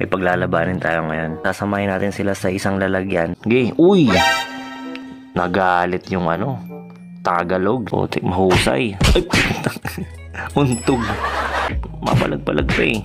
May paglalabanin tayo ngayon. Sasamahin natin sila sa isang lalagyan. Okay, uy! Nagalit yung Tagalog. Putik, mahusay. Ay, untog. Mapalag-palag pa eh.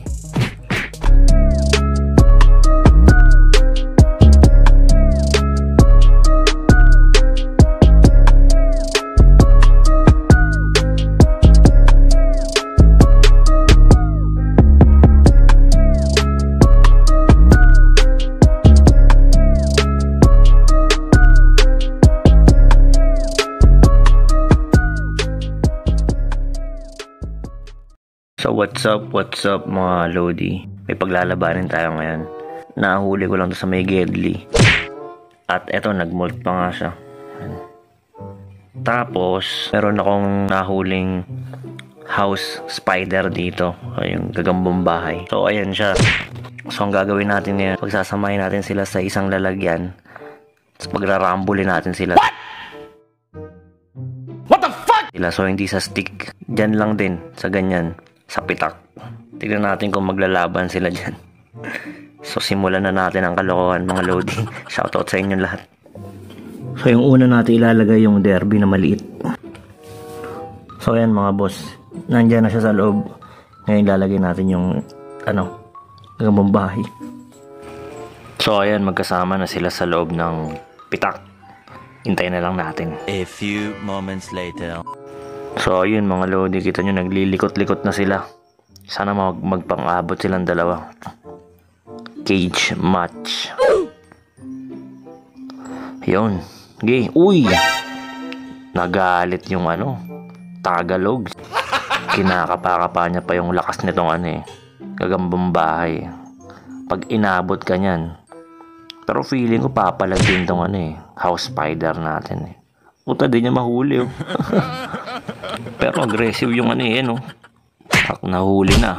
So what's up mga Lodi? May paglalabanin tayo ngayon. Nahuli ko lang to sa may Gedli. At eto, nagmolt pa nga siya. Tapos meron akong nahuling house spider dito, yung gagambong bahay. So ayan siya. So ang gagawin natin ngayon, pagsasamahin natin sila sa isang lalagyan. Tapos pagrarambulin natin sila. What the fuck? So hindi sa stick. Diyan lang din, sa ganyan. Sa pitak. Tignan natin kung maglalaban sila dyan. So simulan na natin ang kalokohan mga Lodi. Shoutout sa inyo lahat. So yung una natin ilalagay yung derby na maliit. So ayan mga boss, nandyan na siya sa loob. Ngayon ilalagay natin yung gagambong bahay. So ayan, magkasama na sila sa loob ng pitak. Hintayin na lang natin. A few moments later. So ayun mga Lodi, kita nyo naglilikot-likot na sila. Sana magpang-abot silang dalawa. Cage match. Yun. Okay. Uy! Nagalit yung Tagalog. Kinakapa-kapa niya pa yung lakas nitong gagambong bahay. Pag inabot ka niyan. Pero feeling ko papalag din tong house spider natin eh. Puta, di niya mahuli oh. Pero aggressive yung nahuli na.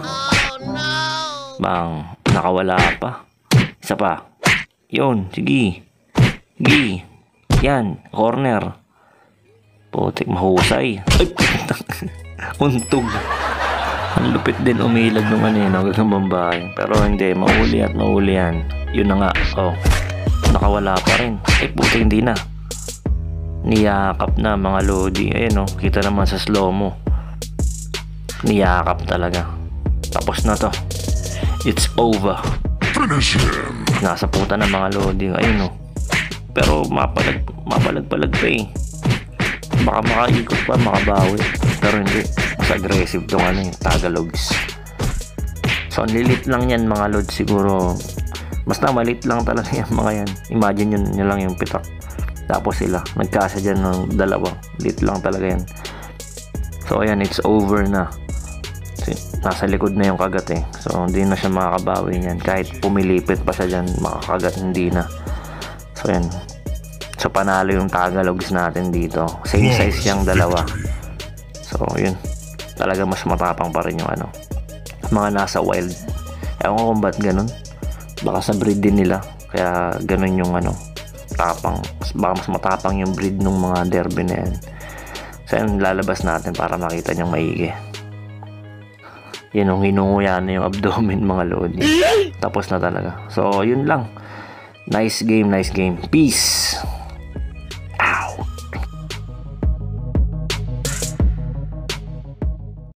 Bang, nakawala pa. Isa pa. Yun, sige. Sige. Yan, corner. Putik, mahusay. Ay, untog. Ang lupit din umilag ng gagambang bahay. Pero hindi, mahuli at mahuli yan. Yun na nga, oh. Nakawala pa rin. Ay, putik, hindi na. Niyakap na mga Lodi. Ayan kita naman sa slow-mo. Niyakap talaga. Tapos na to. It's over. Finish him. Nasa puta na mga Lodi. Ayun Pero mapalag-palag pa eh. Baka makaikot pa, makabawi. Pero hindi. Mas aggressive tong Tagalogs. So ang lilit lang yan mga Lodi. Siguro basta malit lang talaga yan mga yan. Imagine nyo lang yung pitak. Tapos sila, nagkasa dyan ng dalawa. Lit lang talaga yan. So ayan, it's over na. Nasa likod na yung kagat eh. So hindi na siya makakabawi niyan. Kahit pumilipit pa siya dyan, makakagat, hindi na. So ayan. So panalo yung Tagalogs natin dito. Same size yung dalawa. So yun. Talaga mas matapang pa rin yung mga nasa wild. Ewan ko kung ba't ganun. Baka sa breed din nila. Kaya ganun yung tapang. Baka mas matapang yung breed ng mga derby na yan. So yan, lalabas natin para makita nyong maigi. Yan hinunguya na yung abdomen mga Lodi. Tapos na talaga. So yun lang. Nice game. Peace.